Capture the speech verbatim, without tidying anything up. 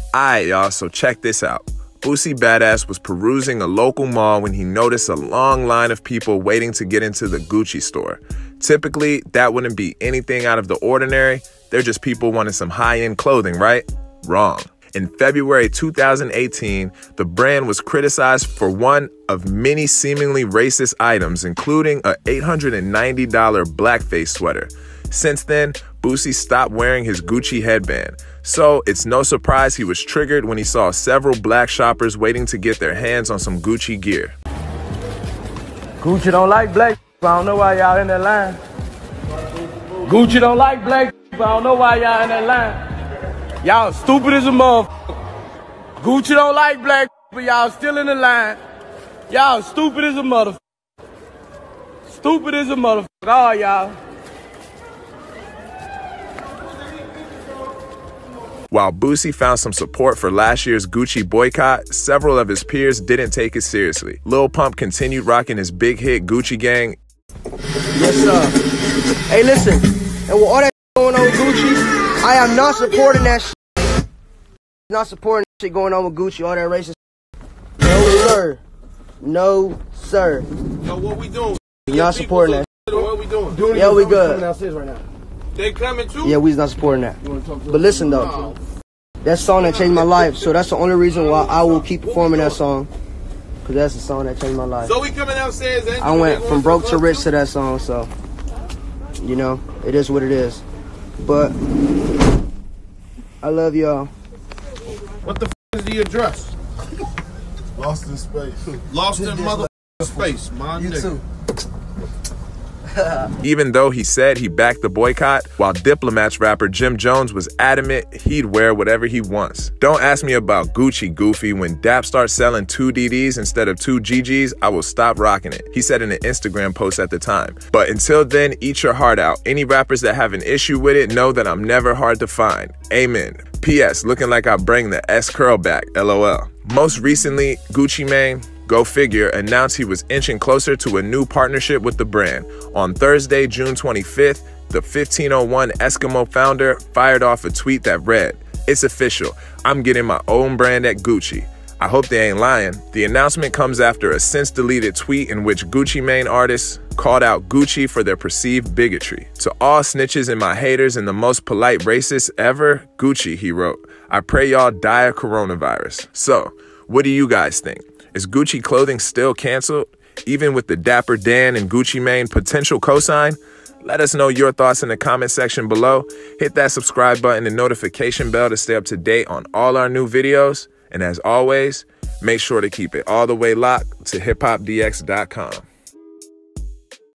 Alright, y'all, so check this out. Boosie Badass was perusing a local mall when he noticed a long line of people waiting to get into the Gucci store. Typically, that wouldn't be anything out of the ordinary. They're just people wanting some high-end clothing, right? Wrong. In February two thousand eighteen, the brand was criticized for one of many seemingly racist items, including a eight hundred ninety dollar blackface sweater. Since then, Boosie stopped wearing his Gucci headband. So it's no surprise he was triggered when he saw several black shoppers waiting to get their hands on some Gucci gear. Gucci don't like black. I don't know why y'all in that line. Gucci don't like black. I don't know why y'all in that line. Y'all stupid as a motherfucker. Gucci don't like black, but y'all still in the line. Y'all stupid as a motherfucker. Stupid as a motherfucker, all y'all. While Boosie found some support for last year's Gucci boycott, several of his peers didn't take it seriously. Lil Pump continued rocking his big hit Gucci Gang. Yes, sir. Hey, listen, and with all that going on with Gucci, I am not supporting that shit. Not supporting that shit going on with Gucci, all that racist. No, sir. No, sir. So what we doing? You're not supporting that. What we doing? Yeah, we good. Right now. They coming too? Yeah, we's not supporting that. But listen though, that song that changed my life, so that's the only reason why I will keep performing that song. Cause that's the song that changed my life. So we coming downstairs. And I went from broke to rich to that song, so you know, it is what it is. But I love y'all. What the f is the address? Lost in space. Lost in mother space, my You nigga. too. Even though he said he backed the boycott, while Diplomat's rapper Jim Jones was adamant he'd wear whatever he wants. Don't ask me about Gucci, Goofy. When Dap starts selling two D Ds instead of two G Gs, I will stop rocking it, he said in an Instagram post at the time. But until then, eat your heart out. Any rappers that have an issue with it know that I'm never hard to find. Amen. P S Looking like I bring the S curl back, LOL. Most recently, Gucci Mane, go figure, announced he was inching closer to a new partnership with the brand. On Thursday, June twenty-fifth, the fifteen oh one Eskimo founder fired off a tweet that read, "It's official, I'm getting my own brand at Gucci." I hope they ain't lying. The announcement comes after a since-deleted tweet in which Gucci Mane artists called out Gucci for their perceived bigotry. "To all snitches and my haters and the most polite racists ever, Gucci," he wrote. "I pray y'all die of coronavirus." So, what do you guys think? Is Gucci clothing still canceled, even with the Dapper Dan and Gucci Mane potential cosign? Let us know your thoughts in the comment section below. Hit that subscribe button and notification bell to stay up to date on all our new videos. And as always, make sure to keep it all the way locked to hip hop D X dot com.